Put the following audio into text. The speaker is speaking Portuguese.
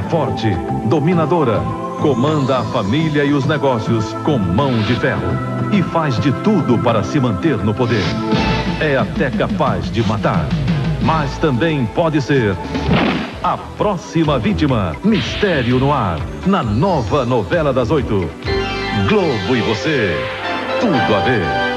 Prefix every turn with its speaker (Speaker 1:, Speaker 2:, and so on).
Speaker 1: forte, dominadora, comanda a família e os negócios com mão de ferro e faz de tudo para se manter no poder. É até capaz de matar, mas também pode ser a próxima vítima. Mistério no Ar, na nova novela das 8. Globo e você, tudo a ver.